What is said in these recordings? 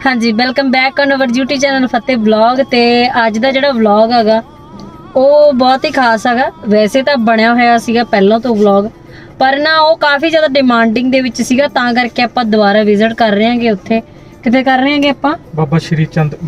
हाँ जी, welcome back on our YouTube channel Fateh blog. ते अज दा जिहड़ा व्लॉग हैगा ਉਹ बहुत ही खास हैगा। वैसे तो बनया होया सीगा पहलों तो व्लॉग, पर ना वो काफ़ी ज़्यादा डिमांडिंग दे विच सीगा, तां करके आपां दुबारा विजिट कर रहे हैं उत्थे। किते कर रहे हैं आपां बाबा श्री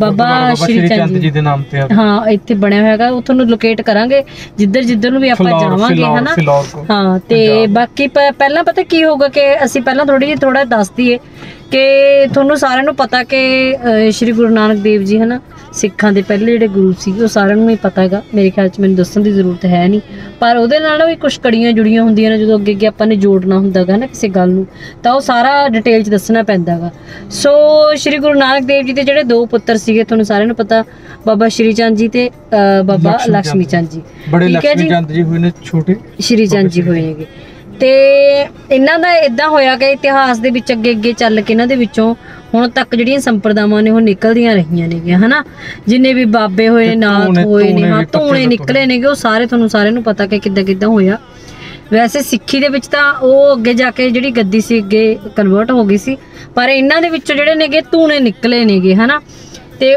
चंद जी दे नाम ते। हाँ, इत्थे बनया होयागा, वो तुहानूं लोकेट करांगे जिधर जिधर नूं भी आपां जावांगे, है ना। हाँ, ते बाकी पहलां पता की होगा कि असीं पहलां थोड़ा दस दईए कि तुहानूं सारिआं नूं पता कि श्री गुरु नानक देव जी, है ना, सिखां दे पहले जिहड़े गुरु सी वो सारिआं नूं ही पता हैगा। मेरे ख्याल च मैनूं दस्सण दी जरूरत है नहीं, पर ਉਹਦੇ ਨਾਲ भी कुछ कड़ियां जुड़ियां ਹੁੰਦੀਆਂ ਨੇ ਜਦੋਂ ਅੱਗੇ ਆਪਾਂ ਨੇ ਜੋੜਨਾ ਹੁੰਦਾਗਾ ਨਾ ਕਿਸੇ ਗੱਲ ਨੂੰ, ਤਾਂ ਉਹ ਸਾਰਾ ਡਿਟੇਲ 'ਚ ਦੱਸਣਾ ਪੈਂਦਾਗਾ। ਸੋ ਸ਼੍ਰੀ ਗੁਰੂ ਨਾਨਕ ਦੇਵ ਜੀ ਦੇ ਜਿਹੜੇ ਦੋ ਪੁੱਤਰ ਸੀਗੇ, ਤੁਹਾਨੂੰ ਸਾਰਿਆਂ ਨੂੰ ਪਤਾ, ਬਾਬਾ ਸ਼੍ਰੀ ਚੰਦ ਜੀ ਤੇ ਬਾਬਾ ਲక్ష్ਮੀ ਚੰਦ ਜੀ। ਬੜੇ ਲక్ష్ਮੀ ਚੰਦ ਜੀ ਹੋਏ ਨੇ, ਛੋਟੇ ਸ਼੍ਰੀ ਚੰਦ ਜੀ ਹੋਏ ਨੇਗੇ। ਤੇ ਇਹਨਾਂ ਦਾ ਇਦਾਂ ਹੋਇਆ ਕਿ ਇਤਿਹਾਸ ਦੇ ਵਿੱਚ ਅੱਗੇ ਅੱਗੇ ਚੱਲ ਕੇ ਇਹਨਾਂ ਦੇ ਵਿੱਚੋਂ ਹੁਣ ਤੱਕ ਜਿਹੜੀਆਂ ਸੰਪਰਦਾਵਾਂ ਨੇ ਉਹ ਨਿਕਲਦੀਆਂ ਰਹੀਆਂ ਨੇਗੀਆਂ, ਹਨਾ। ਜਿੰਨੇ ਵੀ ਬਾਬੇ ਹੋਏ ਨੇ, ਨਾਥ ਹੋਏ ਨੇ, ਹਾਂ, ਧੂਣੇ ਨਿਕਲੇ ਨੇਗੇ, ਉਹ ਸਾਰੇ ਤੁਹਾਨੂੰ ਸਾਰਿਆਂ ਨੂੰ ਪਤਾ ਕਿ ਕਿੱਦਾਂ ਕਿੱਦਾਂ ਹੋਇਆ। ਵੈਸੇ ਸਿੱਖੀ ਦੇ ਵਿੱਚ ਤਾਂ ਉਹ ਅੱਗੇ ਜਾ ਕੇ ਜਿਹੜੀ ਗੱਦੀ ਸੀ ਅੱਗੇ ਕਨਵਰਟ ਹੋ ਗਈ ਸੀ, ਪਰ ਇਹਨਾਂ ਦੇ ਵਿੱਚੋਂ ਜਿਹੜੇ ਨੇਗੇ ਧੂਣੇ ਨਿਕਲੇ ਨੇਗੇ, ਹਨਾ। ਤੇ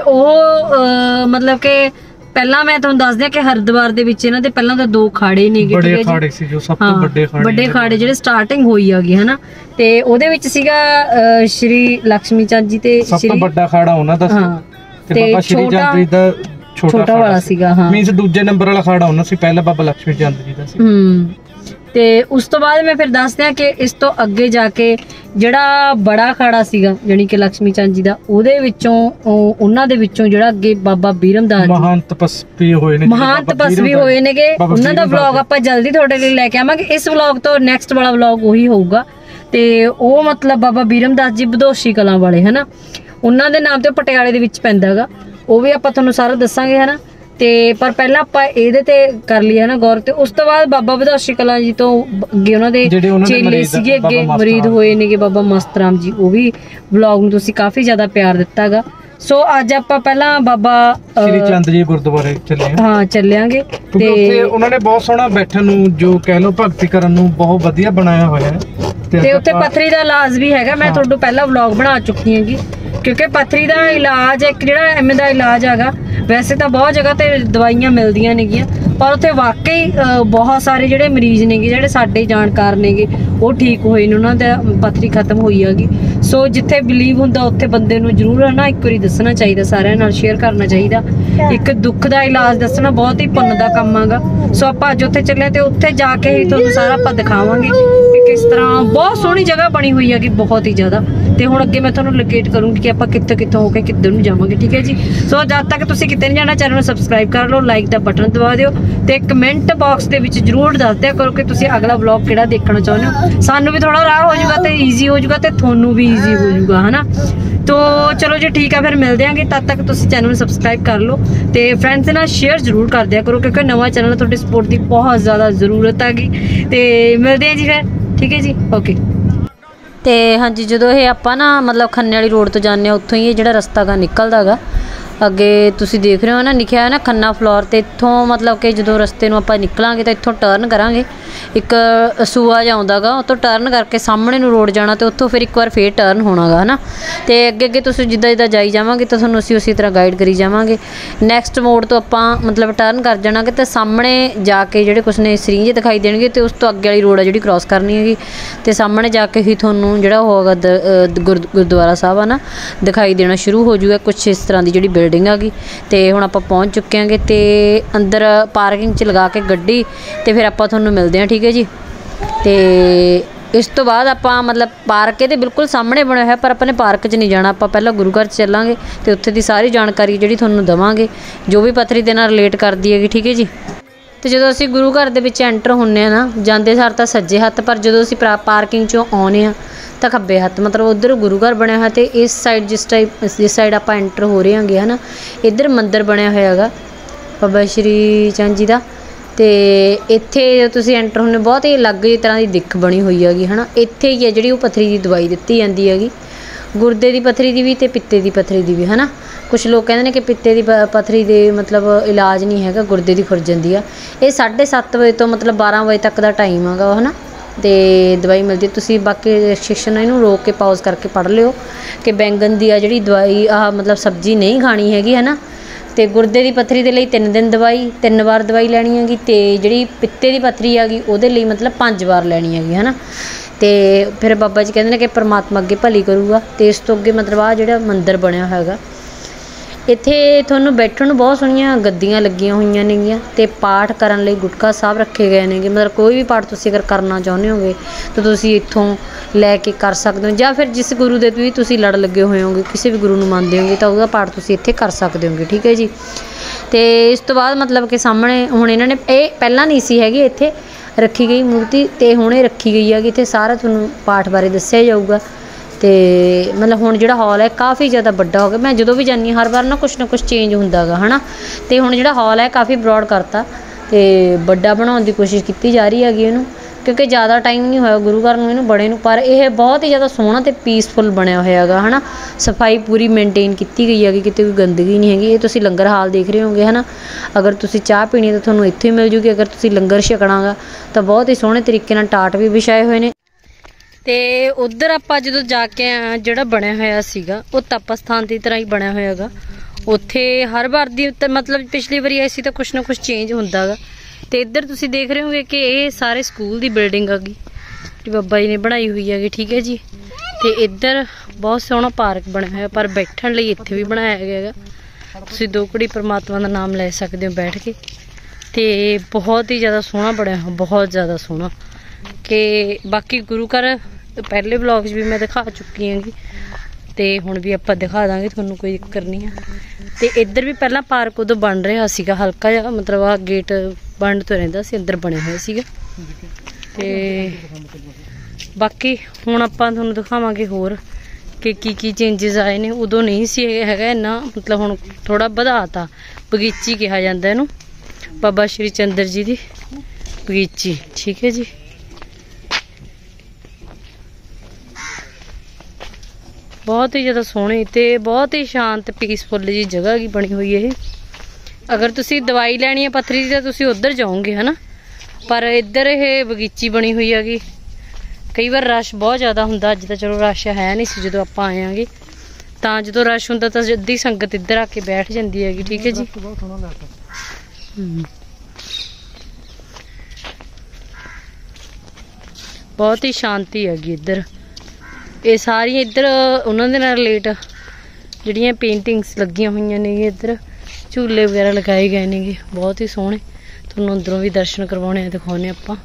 ਉਹ ਮਤਲਬ ਕਿ ਪਹਿਲਾਂ ਮੈਂ ਤੁਹਾਨੂੰ ਦੱਸ ਦਿਆਂ ਕਿ ਹਰਿਦੁਆਰ ਦੇ ਵਿੱਚ ਇਹਨਾਂ ਦੇ ਪਹਿਲਾਂ ਤਾਂ ਦੋ ਖਾੜੇ ਨੇਗੇ, ਬੜੇ ਖਾੜੇ ਸੀ ਜੋ ਸਭ ਤੋਂ ਵੱਡੇ ਖਾੜੇ ਜਿਹੜੇ ਸਟਾਰਟਿੰਗ ਹੋਈ ਹੈਗੀ, ਹਨਾ। ਤੇ ਉਹਦੇ ਵਿੱਚ ਸੀਗਾ ਸ਼੍ਰੀ ਲక్ష్ਮੀ ਚੰਦ ਜੀ ਤੇ ਸਭ ਤੋਂ ਵੱਡਾ ਖਾੜਾ ਉਹਨਾਂ ਦਾ ਸੀ, ਤੇ ਬਾਬਾ ਸ਼੍ਰੀ ਚੰਦ ਜੀ ਦਾ ਛੋਟਾ ਵਾਲਾ ਸੀਗਾ। ਹਾਂ, ਮੀਨਸ ਦੂਜੇ ਨੰਬਰ ਵਾਲਾ ਖਾੜਾ ਉਹਨਾਂ ਸੀ, ਪਹਿਲਾ ਬਾਬਾ ਲక్ష్ਮੀ ਚੰਦ ਜੀ ਦਾ ਸੀ। ਤੇ ਉਸ ਤੋਂ ਬਾਅਦ ਮੈਂ ਫਿਰ ਦੱਸਦੇ ਆ ਕਿ ਇਸ ਤੋਂ ਅੱਗੇ ਜਾ ਕੇ ਜਿਹੜਾ ਬੜਾ ਖਾੜਾ ਸੀਗਾ, ਜਾਨੀ ਕਿ ਲక్ష్ਮੀ ਚੰਦ ਜੀ ਦਾ, ਉਹਦੇ ਵਿੱਚੋਂ ਉਹਨਾਂ ਦੇ ਵਿੱਚੋਂ ਜਿਹੜਾ ਅੱਗੇ ਬਾਬਾ ਬੀਰਮਦਾਸ ਮਹਾਨ ਤਪਸਵੀ ਹੋਏ ਨੇਗੇ, ਉਹਨਾਂ ਦਾ ਵਲੌਗ ਆਪਾਂ ਜਲਦੀ ਤੁਹਾਡੇ ਲਈ ਲੈ ਕੇ ਆਵਾਂਗੇ। ਇਸ ਵਲੌਗ ਤੋਂ ਨੈਕਸਟ ਵਾਲਾ ਵਲੌਗ ਉਹੀ ਹੋਊਗਾ। ਤੇ ਉਹ ਮਤਲਬ ਬਾਬਾ ਬੀਰਮਦਾਸ ਜੀ ਬਦੋਸ਼ੀ ਕਲਾਂ ਵਾਲੇ, ਹਨਾ, ਉਹਨਾਂ ਦੇ ਨਾਮ ਤੇ ਪਟਿਆਲੇ ਦੇ ਵਿੱਚ ਪੈਂਦਾ ਹੈਗਾ। ਉਹ ਵੀ ਆਪਾਂ ਤੁਹਾਨੂੰ ਸਾਰਾ ਦੱਸਾਂਗੇ, ਹਨਾ। ਤੇ ਪਰ ਪਹਿਲਾਂ ਆਪਾਂ ਇਹਦੇ ਤੇ ਕਰ ਲਈ, ਹੈ ਨਾ, ਗੌਰ। ਤੇ ਉਸ ਤੋਂ ਬਾਅਦ ਬਾਬਾ ਬਦੋਸ਼ੀ ਕਲਾਂ ਜੀ ਤੋਂ ਅੱਗੇ ਉਹਨਾਂ ਦੇ ਚੇਲੇ ਸੀਗੇ, ਅੱਗੇ ਮਰੀਦ ਹੋਏ ਨੇਗੇ ਬਾਬਾ ਮਸਤ ਰਾਮ ਜੀ। ਉਹ ਵੀ ਵਲੌਗ ਨੂੰ ਤੁਸੀਂ ਕਾਫੀ ਜ਼ਿਆਦਾ ਪਿਆਰ ਦਿੱਤਾ ਹੈਗਾ। ਸੋ ਅੱਜ ਆਪਾਂ ਪਹਿਲਾਂ ਬਾਬਾ ਸ਼੍ਰੀ ਚੰਦ ਜੀ ਗੁਰਦੁਆਰੇ ਚੱਲਿਆਂਗੇ। ਤੇ ਉੱਥੇ ਉਹਨਾਂ ਨੇ ਬਹੁਤ ਸੋਹਣਾ ਬੈਠਣ ਨੂੰ, ਜੋ ਕਹਿ ਲਓ ਭਗਤੀ ਕਰਨ ਨੂੰ, ਬਹੁਤ ਵਧੀਆ ਬਣਾਇਆ ਹੋਇਆ ਹੈ। ਤੇ ਉੱਥੇ ਪੱਥਰੀ ਦਾ ਇਲਾਜ ਵੀ ਹੈਗਾ। ਮੈਂ ਤੁਹਾਨੂੰ ਪਹਿਲਾਂ ਵਲੌਗ ਬਣਾ ਚੁੱਕੀ ਹੈਗੀ, ਕਿਉਂਕਿ ਪੱਥਰੀ ਦਾ ਇਲਾਜ ਇੱਕ ਜਿਹੜਾ ਐਵੇਂ ਦਾ ਇਲਾਜ ਹੈਗਾ। ਵੈਸੇ ਤਾਂ ਬਹੁਤ ਜਗ੍ਹਾ ਤੇ ਦਵਾਈਆਂ ਮਿਲਦੀਆਂ ਨੇਗੀਆਂ, ਪਰ ਉੱਥੇ ਵਾਕਈ ਬਹੁਤ ਸਾਰੇ ਜਿਹੜੇ ਮਰੀਜ਼ ਨੇਗੇ, ਜਿਹੜੇ ਸਾਡੇ ਜਾਣਕਾਰ ਨੇਗੇ, ਉਹ ਠੀਕ ਹੋਏ ਨੇ, ਉਹਨਾਂ ਦਾ ਪੱਥਰੀ ਖਤਮ ਹੋਈ ਹੈਗੀ। ਸੋ ਜਿੱਥੇ ਬਿਲੀਵ ਹੁੰਦਾ ਉੱਥੇ ਬੰਦੇ ਨੂੰ ਜ਼ਰੂਰ, ਹੈ ਨਾ, ਇੱਕ ਵਾਰੀ ਦੱਸਣਾ ਚਾਹੀਦਾ, ਸਾਰਿਆਂ ਨਾਲ ਸ਼ੇਅਰ ਕਰਨਾ ਚਾਹੀਦਾ। ਇੱਕ ਦੁੱਖ ਦਾ ਇਲਾਜ ਦੱਸਣਾ ਬਹੁਤ ਹੀ ਪੁੰਨ ਦਾ ਕੰਮ ਹੈਗਾ। ਸੋ ਆਪਾਂ ਅੱਜ ਉੱਥੇ ਚੱਲੇ ਤੇ ਉੱਥੇ ਜਾ ਕੇ ਹੀ ਤੁਹਾਨੂੰ ਸਾਰਾ ਆਪਾਂ ਦਿਖਾਵਾਂਗੇ ਕਿ ਕਿਸ ਤਰ੍ਹਾਂ ਬਹੁਤ ਸੋਹਣੀ ਜਗ੍ਹਾ ਬਣੀ ਹੋਈ ਹੈਗੀ, ਬਹੁਤ ਹੀ ਜ਼ਿਆਦਾ। ਤੇ ਹੁਣ ਅੱਗੇ ਮੈਂ ਤੁਹਾਨੂੰ ਲੋਕੇਟ ਕਰੂੰਗੀ ਕਿ ਆਪਾਂ ਕਿੱਥੋਂ ਹੋ ਕੇ ਕਿੱਧਰ ਨੂੰ ਜਾਵਾਂਗੇ, ਠੀਕ ਹੈ ਜੀ। ਸੋ ਜਦ ਤੱਕ ਤੁਸੀਂ ਕਿਤੇ ਨਹੀਂ ਜਾਣਾ, ਚੈਨਲ ਨੂੰ ਸਬਸਕ੍ਰਾਈਬ ਕਰ ਲਓ, ਲਾਈਕ ਦਾ ਬਟਨ ਦਬਾ ਦਿਓ, ਤੇ ਕਮੈਂਟ ਬਾਕਸ ਦੇ ਵਿੱਚ ਜ਼ਰੂਰ ਦੱਸ ਦਿਆ ਕਰੋ ਕਿ ਤੁਸੀਂ ਅਗਲਾ ਵਲੌਗ ਕਿਹੜਾ ਦੇਖਣਾ ਚਾਹੁੰਦੇ ਹੋ। ਸਾਨੂੰ ਵੀ ਥੋੜਾ ਰਾਹ ਹੋ ਜਾਊਗਾ ਤੇ ਈਜ਼ੀ ਹੋ ਜਾਊਗਾ, ਤੇ ਤੁਹਾਨੂੰ ਵੀ ਈਜ਼ੀ ਹੋ ਜਾਊਗਾ, ਹੈ ਨਾ। ਤੋ ਚਲੋ ਜੀ, ਠੀਕ ਆ, ਫਿਰ ਮਿਲਦੇ ਆਂਗੇ। ਤਦ ਤੱਕ ਤੁਸੀਂ ਚੈਨਲ ਨੂੰ ਸਬਸਕ੍ਰਾਈਬ ਕਰ ਲਓ ਤੇ ਫਰੈਂਡਸ ਨਾਲ ਸ਼ੇਅਰ ਜ਼ਰੂਰ ਕਰ ਦਿਆ ਕਰੋ, ਕਿਉਂਕਿ ਨਵਾਂ ਚੈਨਲ ਹੈ, ਤੁਹਾਡੀ ਸਪੋਰਟ ਦੀ ਬਹੁਤ ਜ਼ਿਆਦਾ ਜ਼ਰੂਰਤ ਹੈਗੀ। ਤੇ ਮਿਲਦੇ ਹਾਂ ਜੀ ਫਿਰ, ਠੀਕ ਹੈ ਜੀ, ਓਕੇ। ਤੇ ਹਾਂਜੀ, ਜਦੋਂ ਇਹ ਆਪਾਂ ਨਾ ਮਤਲਬ ਖੰਨੇ ਵਾਲੀ ਰੋਡ ਤੋਂ ਜਾਂਦੇ ਹਾਂ, ਉੱਥੋਂ ਹੀ ਇਹ ਜਿਹੜਾ ਰਸਤਾ ਗਾ ਨਿਕਲਦਾ ਗਾ। ਅੱਗੇ ਤੁਸੀਂ ਦੇਖ ਰਹੇ ਹੋ ਨਾ, ਲਿਖਿਆ ਹੈ ਨਾ ਖੰਨਾ ਫਲੋਰ। ਤੇ ਇੱਥੋਂ ਮਤਲਬ ਕਿ ਜਦੋਂ ਰਸਤੇ ਨੂੰ ਆਪਾਂ ਨਿਕਲਾਂਗੇ ਤਾਂ ਇੱਥੋਂ ਟਰਨ ਕਰਾਂਗੇ, ਇੱਕ ਸੂਆ ਜਿਹਾ ਆਉਂਦਾ ਗਾ, ਉੱਥੋਂ ਟਰਨ ਕਰਕੇ ਸਾਹਮਣੇ ਨੂੰ ਰੋਡ ਜਾਣਾ, ਤੇ ਉੱਥੋਂ ਫਿਰ ਇੱਕ ਵਾਰ ਫੇਰ ਟਰਨ ਹੋਣਾ ਗਾ, ਹੈ ਨਾ। ਤੇ ਅੱਗੇ ਤੁਸੀਂ ਜਿੱਦਾਂ ਜਿੱਦਾਂ ਜਾਈ ਜਾਵਾਂਗੇ ਤਾਂ ਤੁਹਾਨੂੰ ਅਸੀਂ ਉਸੇ ਤਰ੍ਹਾਂ ਗਾਈਡ ਕਰੀ ਜਾਵਾਂਗੇ। ਨੈਕਸਟ ਮੋੜ ਤੋਂ ਆਪਾਂ ਮਤਲਬ ਟਰਨ ਕਰ ਜਾਣਾਂਗੇ, ਤੇ ਸਾਹਮਣੇ ਜਾ ਕੇ ਜਿਹੜੇ ਕੁਛ ਨੇ ਸਰੀਂਜ ਦਿਖਾਈ ਦੇਣਗੇ, ਤੇ ਉਸ ਤੋਂ ਅੱਗੇ ਵਾਲੀ ਰੋਡ ਆ ਜਿਹੜੀ ਕ੍ਰੋਸ ਕਰਨੀ ਹੈਗੀ, ਤੇ ਸਾਹਮਣੇ ਜਾ ਕੇ ਹੀ ਤੁਹਾਨੂੰ ਜਿਹੜਾ ਹੋਗਾ ਗੁਰਦੁਆਰਾ ਸਾਹਿਬ ਆ ਨਾ ਦਿਖਾਈ ਦੇਣਾ ਸ਼ੁਰੂ ਹੋ ਜਾਊਗਾ। ਕੁਛ ਇਸ ਤਰ੍ਹਾਂ ਦੀ ਜਿਹੜੀ ਬਿਲਡਿੰਗ ਹੈਗੀ। ਤੇ ਹੁਣ ਆਪਾਂ ਪਹੁੰਚ ਚੁੱਕੇ ਹਾਂਗੇ, ਤੇ ਅੰਦਰ ਪਾਰਕਿੰਗ 'ਚ ਲਗਾ ਕੇ ਗੱਡੀ, ਤੇ ਫਿਰ ਆਪਾਂ ਤੁਹਾਨੂੰ ਮਿਲਦੇ ਹਾਂ, ਠੀਕ ਹੈ ਜੀ। ਤੇ ਇਸ ਤੋਂ ਬਾਅਦ ਆਪਾਂ ਮਤਲਬ ਪਾਰਕ ਇਹਦੇ ਬਿਲਕੁਲ ਸਾਹਮਣੇ ਬਣਿਆ ਹੋਇਆ, ਪਰ ਆਪਾਂ ਨੇ ਪਾਰਕ 'ਚ ਨਹੀਂ ਜਾਣਾ, ਆਪਾਂ ਪਹਿਲਾਂ ਗੁਰੂ ਘਰ 'ਚ ਚੱਲਾਂਗੇ ਤੇ ਉੱਥੇ ਦੀ ਸਾਰੀ ਜਾਣਕਾਰੀ ਜਿਹੜੀ ਤੁਹਾਨੂੰ ਦੇਵਾਂਗੇ, ਜੋ ਵੀ ਪੱਥਰੀ ਦੇ ਨਾਲ ਰਿਲੇਟ ਕਰਦੀ ਹੈਗੀ, ਠੀਕ ਹੈ ਜੀ। ਤੇ ਜਦੋਂ ਅਸੀਂ ਗੁਰੂ ਘਰ ਦੇ ਵਿੱਚ ਐਂਟਰ ਹੁੰਦੇ ਹਾਂ ਨਾ, ਜਾਂਦੇ ਸਾਰ ਤਾਂ ਸੱਜੇ ਹੱਥ, ਪਰ ਜਦੋਂ ਅਸੀਂ ਪਾਰਕਿੰਗ 'ਚੋਂ ਆਉਂਦੇ ਹਾਂ ਤਾਂ ਖੱਬੇ ਹੱਥ, ਮਤਲਬ ਉੱਧਰ ਗੁਰੂ ਘਰ ਬਣਿਆ ਹੋਇਆ। ਤੇ ਇਸ ਸਾਈਡ ਜਿਸ ਸਾਈਡ ਆਪਾਂ ਐਂਟਰ ਹੋ ਰਹੇ ਹਾਂਗੇ, ਹੈ ਨਾ, ਇੱਧਰ ਮੰਦਿਰ ਬਣਿਆ ਹੋਇਆ ਹੈਗਾ ਬਾਬਾ ਸ਼੍ਰੀ ਚੰਦ ਜੀ ਦਾ। ਤੇ ਇੱਥੇ ਜਦੋਂ ਤੁਸੀਂ ਐਂਟਰ ਹੁੰਦੇ, ਬਹੁਤ ਹੀ ਅਲੱਗ ਜਿਹੀ ਤਰ੍ਹਾਂ ਦੀ ਦਿੱਖ ਬਣੀ ਹੋਈ ਹੈਗੀ, ਹੈ ਨਾ। ਇੱਥੇ ਹੀ ਹੈ ਜਿਹੜੀ ਉਹ ਪੱਥਰੀ ਦੀ ਦਵਾਈ ਦਿੱਤੀ ਜਾਂਦੀ ਹੈਗੀ, ਗੁਰਦੇ ਦੀ ਪੱਥਰੀ ਦੀ ਵੀ ਤੇ ਪਿੱਤੇ ਦੀ ਪੱਥਰੀ ਦੀ ਵੀ, ਹੈ ਨਾ। ਕੁਛ ਲੋਕ ਕਹਿੰਦੇ ਨੇ ਕਿ ਪਿੱਤੇ ਦੀ ਪੱਥਰੀ ਦੇ ਮਤਲਬ ਇਲਾਜ ਨਹੀਂ ਹੈਗਾ, ਗੁਰਦੇ ਦੀ ਖੁਰ ਜਾਂਦੀ ਆ। ਇਹ 7:30 ਵਜੇ ਤੋਂ ਮਤਲਬ 12 ਵਜੇ ਤੱਕ ਦਾ ਟਾਈਮ ਹੈਗਾ, ਹੈ ਨਾ। ਤੇ ਦਵਾਈ ਮਿਲਦੀ। ਤੁਸੀਂ ਬਾਕੀ ਰੈਸਟ੍ਰਿਕਸ਼ਨ ਇਹਨੂੰ ਰੋਕ ਕੇ ਪੌਜ਼ ਕਰਕੇ ਪੜ੍ਹ ਲਿਓ ਕਿ ਬੈਂਗਨ ਦੀ ਆ ਜਿਹੜੀ ਦਵਾਈ ਆਹ ਮਤਲਬ ਸਬਜ਼ੀ ਨਹੀਂ ਖਾਣੀ ਹੈਗੀ ਹੈ ਨਾ। ਤੇ ਗੁਰਦੇ ਦੀ ਪੱਥਰੀ ਦੇ ਲਈ 3 ਦਿਨ ਦਵਾਈ 3 ਵਾਰ ਦਵਾਈ ਲੈਣੀ ਹੈਗੀ। ਤੇ ਜਿਹੜੀ ਪਿੱਤੇ ਦੀ ਪੱਥਰੀ ਹੈਗੀ ਉਹਦੇ ਲਈ ਮਤਲਬ 5 ਵਾਰ ਲੈਣੀ ਹੈਗੀ ਹੈ ਨਾ। ਤੇ ਫਿਰ ਬਾਬਾ ਜੀ ਕਹਿੰਦੇ ਨੇ ਕਿ ਪਰਮਾਤਮਾ ਅੱਗੇ ਭਲੀ ਕਰੂਗਾ। ਤੇ ਇਸ ਤੋਂ ਅੱਗੇ ਮਤਲਬ ਆਹ ਜਿਹੜਾ ਮੰਦਿਰ ਬਣਿਆ ਹੈਗਾ, ਇੱਥੇ ਤੁਹਾਨੂੰ ਬੈਠਣ ਨੂੰ ਬਹੁਤ ਸੋਹਣੀਆਂ ਗੱਦੀਆਂ ਲੱਗੀਆਂ ਹੋਈਆਂ ਨੇਗੀਆਂ। ਤੇ ਪਾਠ ਕਰਨ ਲਈ ਗੁਟਕਾ ਸਾਹਿਬ ਰੱਖੇ ਗਏ ਨੇਗੇ। ਮਤਲਬ ਕੋਈ ਵੀ ਪਾਠ ਤੁਸੀਂ ਅਗਰ ਕਰਨਾ ਚਾਹੁੰਦੇ ਹੋਗੇ ਤਾਂ ਤੁਸੀਂ ਇੱਥੋਂ ਲੈ ਕੇ ਕਰ ਸਕਦੇ ਹੋ, ਜਾਂ ਫਿਰ ਜਿਸ ਗੁਰੂ ਦੇ ਵੀ ਤੁਸੀਂ ਲੜ ਲੱਗੇ ਹੋਏ ਹੋਗੇ, ਕਿਸੇ ਵੀ ਗੁਰੂ ਨੂੰ ਮੰਨਦੇ ਹੋਗੇ ਤਾਂ ਉਹਦਾ ਪਾਠ ਤੁਸੀਂ ਇੱਥੇ ਕਰ ਸਕਦੇ ਹੋਗੇ, ਠੀਕ ਹੈ ਜੀ। ਤੇ ਇਸ ਤੋਂ ਬਾਅਦ ਮਤਲਬ ਕਿ ਸਾਹਮਣੇ ਹੁਣ ਇਹਨਾਂ ਨੇ ਇਹ ਪਹਿਲਾਂ ਨਹੀਂ ਸੀ ਹੈਗੀ ਇੱਥੇ ਰੱਖੀ ਗਈ ਮੂਰਤੀ, ਤੇ ਹੁਣ ਇਹ ਰੱਖੀ ਗਈ ਹੈਗੀ। ਇੱਥੇ ਸਾਰਾ ਤੁਹਾਨੂੰ ਪਾਠ ਬਾਰੇ ਦੱਸਿਆ ਜਾਊਗਾ। ਤੇ ਮਤਲਬ ਹੁਣ ਜਿਹੜਾ ਹਾਲ ਹੈ ਕਾफ़ੀ ਜ਼ਿਆਦਾ ਵੱਡਾ ਹੋ ਗਿਆ। ਮੈਂ ਜਦੋਂ ਵੀ ਜਾਂਦੀ ਹਾਂ ਹਰ ਵਾਰ ਨਾ ਕੁਛ ਚੇਂਜ ਹੁੰਦਾ ਗਾ ਹੈ ਨਾ। ਤੇ ਹੁਣ ਜਿਹੜਾ ਹਾਲ ਹੈ ਕਾफ़ੀ ਬਰੋਡ ਕਰਤਾ ਤੇ ਵੱਡਾ ਬਣਾਉਣ ਦੀ ਕੋਸ਼ਿਸ਼ ਕੀਤੀ ਜਾ ਰਹੀ ਹੈਗੀ ਇਹਨੂੰ, ਕਿਉਂਕਿ ਜ਼ਿਆਦਾ ਟਾਈਮ ਨਹੀਂ ਹੋਇਆ ਗੁਰੂ ਘਰ ਨੂੰ ਇਹਨੂੰ ਬੜੇ ਨੂੰ। ਪਰ ਇਹ ਬਹੁਤ ਹੀ ਜ਼ਿਆਦਾ ਸੋਹਣਾ ਅਤੇ ਪੀਸਫੁਲ ਬਣਿਆ ਹੋਇਆ ਹੈਗਾ ਹੈ ਨਾ। ਸਫਾਈ ਪੂਰੀ ਮੇਨਟੇਨ ਕੀਤੀ ਗਈ ਹੈਗੀ, ਕਿਤੇ ਕੋਈ ਗੰਦਗੀ ਨਹੀਂ ਹੈਗੀ। ਇਹ ਤੁਸੀਂ ਲੰਗਰ ਹਾਲ ਦੇਖ ਰਹੇ ਹੋਗੇ ਹੈ ਨਾ। ਅਗਰ ਤੁਸੀਂ ਚਾਹ ਪੀਣੀ ਤਾਂ ਤੁਹਾਨੂੰ ਇੱਥੇ ਹੀ ਮਿਲ ਜੂਗੀ। ਅਗਰ ਤੁਸੀਂ ਲੰਗਰ ਛਕਣਾ ਗਾ ਤਾਂ ਬਹੁਤ ਹੀ ਸੋਹਣੇ ਤਰੀਕੇ ਨਾਲ ਟਾਟ ਵੀ ਵਿਛਾਏ ਹੋਏ ਨੇ। ਤੇ ਉਧਰ ਆਪਾਂ ਜਦੋਂ ਜਾ ਕੇ ਜਿਹੜਾ ਬਣਿਆ ਹੋਇਆ ਸੀਗਾ ਉਹ ਤਪ ਸਥਾਨ ਦੀ ਤਰ੍ਹਾਂ ਹੀ ਬਣਿਆ ਹੋਇਆ ਹੈਗਾ। ਉੱਥੇ ਹਰ ਵਾਰ ਦੀ ਮਤਲਬ ਪਿਛਲੀ ਵਾਰੀ ਆਈ ਸੀ ਤਾਂ ਕੁਛ ਨਾ ਕੁਛ ਚੇਂਜ ਹੁੰਦਾ ਗਾ। ਤੇ ਇੱਧਰ ਤੁਸੀਂ ਦੇਖ ਰਹੇ ਹੋਗੇ ਕਿ ਇਹ ਸਾਰੇ ਸਕੂਲ ਦੀ ਬਿਲਡਿੰਗ ਹੈਗੀ ਜਿਹੜੀ ਬਾਬਾ ਜੀ ਨੇ ਬਣਾਈ ਹੋਈ ਹੈਗੀ, ਠੀਕ ਹੈ ਜੀ। ਤੇ ਇੱਧਰ ਬਹੁਤ ਸੋਹਣਾ ਪਾਰਕ ਬਣਿਆ ਹੋਇਆ, ਪਰ ਬੈਠਣ ਲਈ ਇੱਥੇ ਵੀ ਬਣਾਇਆ ਗਿਆ ਹੈਗਾ। ਤੁਸੀਂ 2 ਘੜੀ ਪਰਮਾਤਮਾ ਦਾ ਨਾਮ ਲੈ ਸਕਦੇ ਹੋ ਬੈਠ ਕੇ। ਤੇ ਬਹੁਤ ਹੀ ਜ਼ਿਆਦਾ ਸੋਹਣਾ ਬਣਿਆ ਹੋਇਆ, ਬਹੁਤ ਜ਼ਿਆਦਾ ਸੋਹਣਾ। ਕਿ ਬਾਕੀ ਗੁਰੂ ਘਰ ਪਹਿਲੇ ਵਲੌਗ 'ਚ ਵੀ ਮੈਂ ਦਿਖਾ ਚੁੱਕੀ ਹੈਗੀ ਤੇ ਹੁਣ ਵੀ ਆਪਾਂ ਦਿਖਾ ਦਾਂਗੇ ਤੁਹਾਨੂੰ, ਕੋਈ ਦਿੱਕਤ ਨਹੀਂ ਆ। ਤੇ ਇੱਧਰ ਵੀ ਪਹਿਲਾਂ ਪਾਰਕ ਉਦੋਂ ਬਣ ਰਿਹਾ ਸੀਗਾ ਹਲਕਾ ਜਿਹਾ, ਮਤਲਬ ਆਹ ਗੇਟ ਬੰਦ ਤੋਂ ਰਹਿੰਦਾ ਸੀ, ਅੰਦਰ ਬਣਿਆ ਹੋਇਆ ਸੀਗਾ। ਤੇ ਬਾਕੀ ਹੁਣ ਆਪਾਂ ਤੁਹਾਨੂੰ ਦਿਖਾਵਾਂਗੇ ਹੋਰ ਕਿ ਕੀ ਚੇਂਜਸ ਆਏ ਨੇ। ਉਦੋਂ ਨਹੀਂ ਸੀ ਹੈਗਾ ਇੰਨਾ, ਮਤਲਬ ਹੁਣ ਥੋੜਾ ਵਧਾਤਾ। ਬਗੀਚੀ ਕਿਹਾ ਜਾਂਦਾ ਇਹਨੂੰ, ਬਾਬਾ ਸ਼੍ਰੀ ਚੰਦਰ ਜੀ ਦੀ ਬਗੀਚੀ, ਠੀਕ ਹੈ ਜੀ। ਬਹੁਤ ਹੀ ਜ਼ਿਆਦਾ ਸੋਹਣੀ ਤੇ ਬਹੁਤ ਹੀ ਸ਼ਾਂਤ ਪੀਸਫੁਲ ਜੀ ਜਗ੍ਹਾ ਕੀ ਬਣੀ ਹੋਈ ਇਹ। ਅਗਰ ਤੁਸੀਂ ਦਵਾਈ ਲੈਣੀ ਹੈ ਪੱਥਰੀ ਦੀ ਤਾਂ ਤੁਸੀਂ ਉੱਧਰ ਜਾਓਗੇ ਹੈ ਨਾ, ਪਰ ਇੱਧਰ ਇਹ ਬਗੀਚੀ ਬਣੀ ਹੋਈ ਹੈਗੀ। ਕਈ ਵਾਰ ਰਸ਼ ਬਹੁਤ ਜ਼ਿਆਦਾ ਹੁੰਦਾ, ਅੱਜ ਤਾਂ ਚਲੋ ਰਸ਼ ਹੈ ਨਹੀਂ ਸੀ ਜਦੋਂ ਆਪਾਂ ਆਏ ਆਂਗੇ। ਤਾਂ ਜਦੋਂ ਰਸ਼ ਹੁੰਦਾ ਤਾਂ ਅੱਧੀ ਸੰਗਤ ਇੱਧਰ ਆ ਕੇ ਬੈਠ ਜਾਂਦੀ ਹੈਗੀ, ਠੀਕ ਹੈ ਜੀ। ਬਹੁਤ ਹੀ ਸ਼ਾਂਤੀ ਹੈਗੀ ਇੱਧਰ। ਇਹ ਸਾਰੀਆਂ ਇੱਧਰ ਉਹਨਾਂ ਦੇ ਨਾਲ ਰਿਲੇਟ ਜਿਹੜੀਆਂ ਪੇਂਟਿੰਗਸ ਲੱਗੀਆਂ ਹੋਈਆਂ ਨੇ, ਇੱਧਰ ਝੂਲੇ ਵਗੈਰਾ ਲਗਾਏ ਗਏ ਨੇਗੇ, ਬਹੁਤ ਹੀ ਸੋਹਣੇ। ਤੁਹਾਨੂੰ ਅੰਦਰੋਂ ਵੀ ਦਰਸ਼ਨ ਕਰਵਾਉਣੇ ਆ, ਦਿਖਾਉਣੇ ਆਪਾਂ।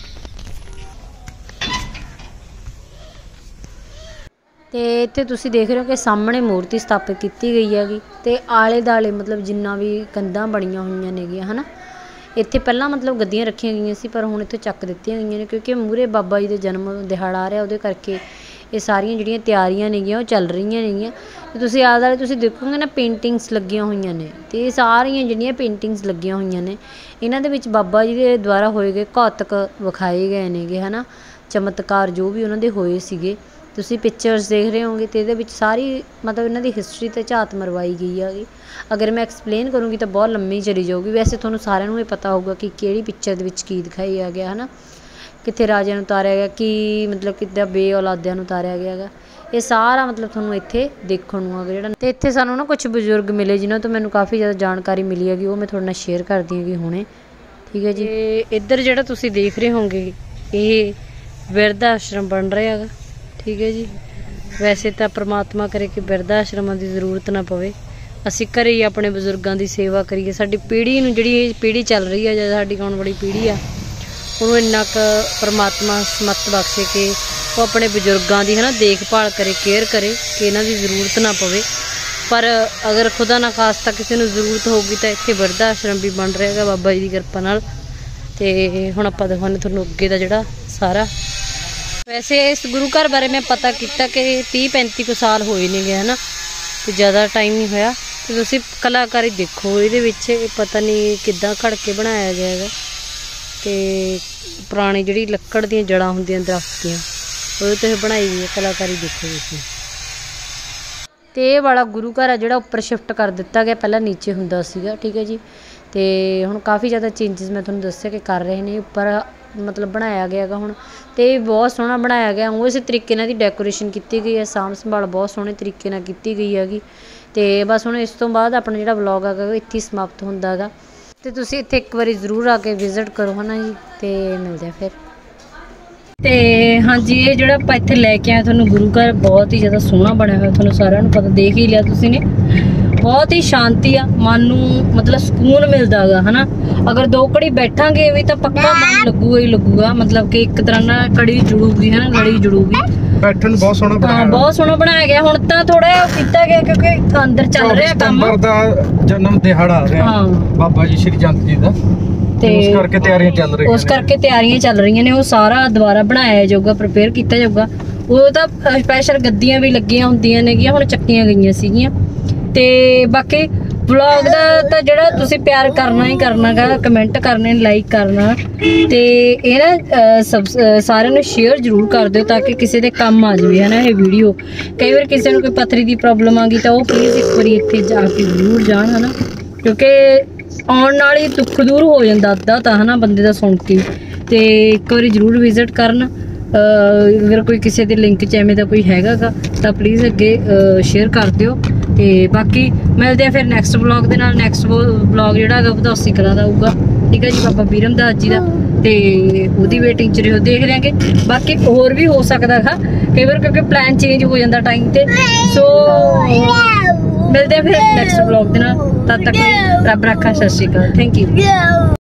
ਤੇ ਇੱਥੇ ਤੁਸੀਂ ਦੇਖ ਰਹੇ ਹੋ ਕਿ ਸਾਹਮਣੇ ਮੂਰਤੀ ਸਥਾਪਿਤ ਕੀਤੀ ਗਈ ਹੈਗੀ। ਤੇ ਆਲੇ ਦੁਆਲੇ ਮਤਲਬ ਜਿੰਨਾ ਵੀ ਕੰਧਾਂ ਬਣੀਆਂ ਹੋਈਆਂ ਨੇਗੀਆਂ ਹੈ ਨਾ। ਇੱਥੇ ਪਹਿਲਾਂ ਮਤਲਬ ਗੱਦੀਆਂ ਰੱਖੀਆਂ ਗਈਆਂ ਸੀ, ਪਰ ਹੁਣ ਇੱਥੇ ਚੱਕ ਦਿੱਤੀਆਂ ਗਈਆਂ ਨੇ, ਕਿਉਂਕਿ ਮੂਹਰੇ ਬਾਬਾ ਜੀ ਦੇ ਜਨਮ ਦਿਹਾੜਾ ਆ ਰਿਹਾ, ਉਹਦੇ ਕਰਕੇ ਇਹ ਸਾਰੀਆਂ ਜਿਹੜੀਆਂ ਤਿਆਰੀਆਂ ਨੇਗੀਆਂ ਉਹ ਚੱਲ ਰਹੀਆਂ ਨੇਗੀਆਂ। ਤੇ ਤੁਸੀਂ ਆਲੇ ਦੁਆਲੇ ਤੁਸੀਂ ਦੇਖੋਗੇ ਨਾ ਪੇਂਟਿੰਗਸ ਲੱਗੀਆਂ ਹੋਈਆਂ ਨੇ। ਤੇ ਇਹ ਸਾਰੀਆਂ ਜਿਹੜੀਆਂ ਪੇਂਟਿੰਗਸ ਲੱਗੀਆਂ ਹੋਈਆਂ ਨੇ ਇਹਨਾਂ ਦੇ ਵਿੱਚ ਬਾਬਾ ਜੀ ਦੇ ਦੁਆਰਾ ਹੋਏ ਗਏ ਕੌਤਕ ਵਿਖਾਏ ਗਏ ਨੇਗੇ ਹੈ ਨਾ, ਚਮਤਕਾਰ ਜੋ ਵੀ ਉਹਨਾਂ ਦੇ ਹੋਏ ਸੀਗੇ। ਤੁਸੀਂ ਪਿਕਚਰਸ ਦੇਖ ਰਹੇ ਹੋਗੇ ਤੇ ਇਹਦੇ ਵਿੱਚ ਸਾਰੀ ਮਤਲਬ ਇਹਨਾਂ ਦੀ ਹਿਸਟਰੀ ਤੇ ਝਾਤ ਮਰਵਾਈ ਗਈ ਹੈਗੀ। ਅਗਰ ਮੈਂ ਐਕਸਪਲੇਨ ਕਰੂੰਗੀ ਤਾਂ ਬਹੁਤ ਲੰਮੀ ਚਲੀ ਜਾਊਗੀ। ਵੈਸੇ ਤੁਹਾਨੂੰ ਸਾਰਿਆਂ ਨੂੰ ਇਹ ਪਤਾ ਹੋਊਗਾ ਕਿ ਕਿਹੜੀ ਪਿਕਚਰ ਦੇ ਵਿੱਚ ਕੀ ਦਿਖਾਇਆ ਗਿਆ ਹੈ ਨਾ, ਕਿੱਥੇ ਰਾਜਿਆਂ ਨੂੰ ਉਤਾਰਿਆ ਗਿਆ, ਕੀ ਮਤਲਬ ਕਿੱਦਾਂ ਬੇਔਲਾਦਿਆਂ ਨੂੰ ਉਤਾਰਿਆ ਗਿਆ ਹੈਗਾ। ਇਹ ਸਾਰਾ ਮਤਲਬ ਤੁਹਾਨੂੰ ਇੱਥੇ ਦੇਖਣ ਨੂੰ ਆਗਾ ਜਿਹੜਾ। ਤੇ ਇੱਥੇ ਸਾਨੂੰ ਨਾ ਕੁਛ ਬਜ਼ੁਰਗ ਮਿਲੇ ਜਿਨ੍ਹਾਂ ਤੋਂ ਮੈਨੂੰ ਕਾफ़ੀ ਜ਼ਿਆਦਾ ਜਾਣਕਾਰੀ ਮਿਲੀ ਹੈਗੀ, ਉਹ ਮੈਂ ਤੁਹਾਡੇ ਨਾਲ ਸ਼ੇਅਰ ਕਰਦੀ ਹੈਗੀ ਹੁਣੇ, ਠੀਕ ਹੈ ਜੀ। ਇੱਧਰ ਜਿਹੜਾ ਤੁਸੀਂ ਦੇਖ ਰਹੇ ਹੋਗੇ ਇਹ ਬਿਰਧ ਆਸ਼ਰਮ ਬਣ ਰਿਹਾ ਹੈਗਾ, ਠੀਕ ਹੈ ਜੀ। ਵੈਸੇ ਤਾਂ ਪ੍ਰਮਾਤਮਾ ਕਰੇ ਕਿ ਬਿਰਧ ਆਸ਼ਰਮਾਂ ਦੀ ਜ਼ਰੂਰਤ ਨਾ ਪਵੇ, ਅਸੀਂ ਘਰੇ ਹੀ ਆਪਣੇ ਬਜ਼ੁਰਗਾਂ ਦੀ ਸੇਵਾ ਕਰੀਏ। ਸਾਡੀ ਪੀੜ੍ਹੀ ਨੂੰ ਜਿਹੜੀ ਇਹ ਪੀੜ੍ਹੀ ਚੱਲ ਰਹੀ ਹੈ ਜਾਂ ਸਾਡੀ ਆਉਣ ਵਾਲੀ ਪੀੜ੍ਹੀ ਆ ਉਹਨੂੰ ਇੰਨਾ ਕੁ ਪਰਮਾਤਮਾ ਸਮੱਤ ਬਖਸ਼ੇ ਕਿ ਉਹ ਆਪਣੇ ਬਜ਼ੁਰਗਾਂ ਦੀ ਹੈ ਨਾ ਦੇਖਭਾਲ ਕਰੇ, ਕੇਅਰ ਕਰੇ ਕਿ ਇਹਨਾਂ ਦੀ ਜ਼ਰੂਰਤ ਨਾ ਪਵੇ। ਪਰ ਅਗਰ ਖੁਦਾ ਨਾ ਖਾਸਤਾ ਕਿਸੇ ਨੂੰ ਜ਼ਰੂਰਤ ਹੋਊਗੀ ਤਾਂ ਇੱਥੇ ਬਿਰਧ ਆਸ਼ਰਮ ਵੀ ਬਣ ਰਿਹਾ ਹੈਗਾ ਬਾਬਾ ਜੀ ਦੀ ਕਿਰਪਾ ਨਾਲ। ਤੇ ਹੁਣ ਆਪਾਂ ਦਿਖਾਉਂਦੇ ਤੁਹਾਨੂੰ ਅੱਗੇ ਦਾ ਜਿਹੜਾ ਸਾਰਾ। ਵੈਸੇ ਇਸ ਗੁਰੂ ਘਰ ਬਾਰੇ ਮੈਂ ਪਤਾ ਕੀਤਾ ਕਿ 30-35 ਕੁ ਸਾਲ ਹੋਏ ਨੇਗੇ ਹੈ ਨਾ, ਤੇ ਜ਼ਿਆਦਾ ਟਾਈਮ ਨਹੀਂ ਹੋਇਆ। ਤੇ ਤੁਸੀਂ ਕਲਾਕਾਰੀ ਦੇਖੋ ਇਹਦੇ ਵਿੱਚ, ਇਹ ਪਤਾ ਨਹੀਂ ਕਿੱਦਾਂ ਖੜ ਕੇ ਬਣਾਇਆ ਗਿਆ ਹੈਗਾ। ਤੇ ਪੁਰਾਣੀ ਜਿਹੜੀ ਲੱਕੜ ਦੀਆਂ ਜੜ੍ਹਾਂ ਹੁੰਦੀਆਂ ਦਰਖਤ ਦੀਆਂ, ਉਹਦੇ ਤੇ ਬਣਾਈ ਗਈ ਹੈ ਕਲਾਕਾਰੀ, ਦੇਖੋ ਤੁਸੀਂ। ਤੇ ਇਹ ਵਾਲਾ ਗੁਰੂ ਘਰ ਆ ਜਿਹੜਾ ਉੱਪਰ ਸ਼ਿਫਟ ਕਰ ਦਿੱਤਾ ਗਿਆ, ਪਹਿਲਾਂ ਨੀਚੇ ਹੁੰਦਾ ਸੀਗਾ, ਠੀਕ ਹੈ ਜੀ। ਤੇ ਹੁਣ ਕਾफ़ੀ ਜ਼ਿਆਦਾ ਚੇਂਜਸ ਮੈਂ ਤੁਹਾਨੂੰ ਦੱਸਿਆ ਕਿ ਕਰ ਰਹੇ ਨੇ। ਉੱਪਰ ਮਤਲਬ ਬਣਾਇਆ ਗਿਆ ਹੈਗਾ ਹੁਣ, ਤੇ ਬਹੁਤ ਸੋਹਣਾ ਬਣਾਇਆ ਗਿਆ। ਉਹ ਇਸੇ ਤਰੀਕੇ ਨਾਲ ਦੀ ਡੈਕੋਰੇਸ਼ਨ ਕੀਤੀ ਗਈ ਹੈ, ਸਾਂਭ ਸੰਭਾਲ ਬਹੁਤ ਸੋਹਣੇ ਤਰੀਕੇ ਨਾਲ ਕੀਤੀ ਗਈ ਹੈਗੀ। ਤੇ ਬਸ ਹੁਣ ਇਸ ਤੋਂ ਬਾਅਦ ਆਪਣਾ ਜਿਹੜਾ ਵਲੌਗ ਹੈਗਾ ਇੱਥੇ ਹੀ ਸਮਾਪਤ ਹੁੰਦਾ ਹੈਗਾ। ਤੇ ਤੁਸੀਂ ਇੱਥੇ ਇੱਕ ਵਾਰੀ ਜ਼ਰੂਰ ਆ ਕੇ ਵਿਜ਼ਿਟ ਕਰੋ ਹੈ ਨਾ ਜੀ, ਤੇ ਮਿਲਦੇ ਆ ਫਿਰ। ਤੇ ਹਾਂਜੀ, ਇਹ ਜਿਹੜਾ ਆਪਾਂ ਇੱਥੇ ਲੈ ਕੇ ਆਏ ਤੁਹਾਨੂੰ ਗੁਰੂ ਘਰ ਬਹੁਤ ਹੀ ਜ਼ਿਆਦਾ ਸੋਹਣਾ ਬਣਿਆ ਹੋਇਆ, ਤੁਹਾਨੂੰ ਸਾਰਿਆਂ ਨੂੰ ਪਤਾ, ਦੇਖ ਹੀ ਲਿਆ ਤੁਸੀਂ ਨੇ। ਬਹੁਤ ਹੀ ਸ਼ਾਂਤੀ ਆ, ਮਨ ਨੂੰ ਮਤਲਬ ਸਕੂਨ ਮਿਲਦਾ ਹੈਗਾ ਹੈ ਨਾ। ਅਗਰ 2 ਘੜੀ ਬੈਠਾਂਗੇ ਵੀ ਤਾਂ ਪੱਕਾ ਮਨ ਲੱਗੂਗਾ ਹੀ ਲੱਗੂਗਾ, ਮਤਲਬ ਕਿ ਇੱਕ ਤਰ੍ਹਾਂ ਨਾਲ ਕੜੀ ਜੁੜੂਗੀ ਹੈ ਨਾ, ਲੜੀ ਜੁੜੂਗੀ। ਬੈਠਣ ਨੂੰ ਬਹੁਤ ਸੋਹਣਾ ਬਣਾਇਆ, ਬਹੁਤ ਸੋਹਣਾ ਬਣਾਇਆ ਗਿਆ। ਹੁਣ ਤਾਂ ਥੋੜਾ ਕੀਤਾ ਗਿਆ ਕਿਉਂਕਿ ਅੰਦਰ ਚੱਲ ਰਿਹਾ ਕੰਮ, ਸਤੰਬਰ ਦਾ ਜਨਮ ਦਿਹਾੜਾ ਆ ਰਿਹਾ ਬਾਬਾ ਜੀ ਸ਼੍ਰੀ ਚੰਦ ਜੀ ਦਾ, ਤੇ ਉਸ ਕਰਕੇ ਤਿਆਰੀਆਂ ਚੱਲ ਰਹੀਆਂ ਨੇ। ਉਹ ਸਾਰਾ ਦੁਬਾਰਾ ਬਣਾਇਆ ਜਾਊਗਾ, ਪ੍ਰਿਪੇਅਰ ਕੀਤਾ ਜਾਊਗਾ। ਉਹ ਤਾਂ ਸਪੈਸ਼ਲ ਗੱਦੀਆਂ ਵੀ ਲੱਗੀਆਂ ਹੁੰਦੀਆਂ ਨੇਗੀਆਂ, ਹੁਣ ਚੱਕੀਆਂ ਗਈਆਂ ਸੀਗੀਆਂ। ਤੇ ਬਾਕੀ ਵਲੌਗ ਦਾ ਤਾਂ ਜਿਹੜਾ ਤੁਸੀਂ ਪਿਆਰ ਕਰਨਾ ਹੀ ਕਰਨਾ ਗਾ, ਕਮੈਂਟ ਕਰਨੇ, ਲਾਈਕ ਕਰਨਾ, ਤੇ ਇਹ ਨਾ ਸਾਰਿਆਂ ਨੂੰ ਸ਼ੇਅਰ ਜ਼ਰੂਰ ਕਰ ਦਿਓ ਤਾਂ ਕਿ ਕਿਸੇ ਦੇ ਕੰਮ ਆ ਜਾਵੇ ਹੈ ਨਾ ਇਹ ਵੀਡੀਓ। ਕਈ ਵਾਰ ਕਿਸੇ ਨੂੰ ਕੋਈ ਪੱਥਰੀ ਦੀ ਪ੍ਰੋਬਲਮ ਆ ਗਈ ਤਾਂ ਉਹ ਪਲੀਜ਼ ਇੱਕ ਵਾਰੀ ਇੱਥੇ ਜਾ ਕੇ ਜ਼ਰੂਰ ਜਾਣ ਹੈ ਨਾ, ਕਿਉਂਕਿ ਆਉਣ ਨਾਲ ਹੀ ਦੁੱਖ ਦੂਰ ਹੋ ਜਾਂਦਾ ਅੱਧਾ ਤਾਂ ਹੈ ਨਾ ਬੰਦੇ ਦਾ ਸੁਣ ਕੇ। ਤੇ ਇੱਕ ਵਾਰੀ ਜ਼ਰੂਰ ਵਿਜ਼ਿਟ ਕਰਨ। ਅਗਰ ਕੋਈ ਕਿਸੇ ਦੇ ਲਿੰਕ 'ਚ ਐਵੇਂ ਦਾ ਕੋਈ ਹੈਗਾ ਗਾ ਤਾਂ ਪਲੀਜ਼ ਅੱਗੇ ਸ਼ੇਅਰ ਕਰ ਦਿਓ। ਤੇ ਬਾਕੀ ਮਿਲਦੇ ਆ ਫਿਰ ਨੈਕਸਟ ਵਲੌਗ ਦੇ ਨਾਲ। ਨੈਕਸਟ ਵਲੌਗ ਜਿਹੜਾ ਹੈਗਾ ਵਧੌਸੀ ਕਲਾਂ ਦਾ ਆਊਗਾ, ਠੀਕ ਹੈ ਜੀ, ਬਾਬਾ ਬੀਰਮ ਦਾਸ ਜੀ ਦਾ। ਤੇ ਉਹਦੀ ਵੇਟਿੰਗ 'ਚ ਰਹੋ, ਦੇਖ ਲਾਂਗੇ। ਬਾਕੀ ਹੋਰ ਵੀ ਹੋ ਸਕਦਾ ਹੈ ਕਈ ਵਾਰ, ਕਿਉਂਕਿ ਪਲਾਨ ਚੇਂਜ ਹੋ ਜਾਂਦਾ ਟਾਈਮ 'ਤੇ। ਸੋ ਮਿਲਦੇ ਆ ਫਿਰ ਨੈਕਸਟ ਵਲੌਗ ਦੇ ਨਾਲ, ਤਦ ਤੱਕ ਰੱਬ ਰੱਖਾ, ਸਤਿ ਸ਼੍ਰੀ ਅਕਾਲ, ਥੈਂਕ ਯੂ।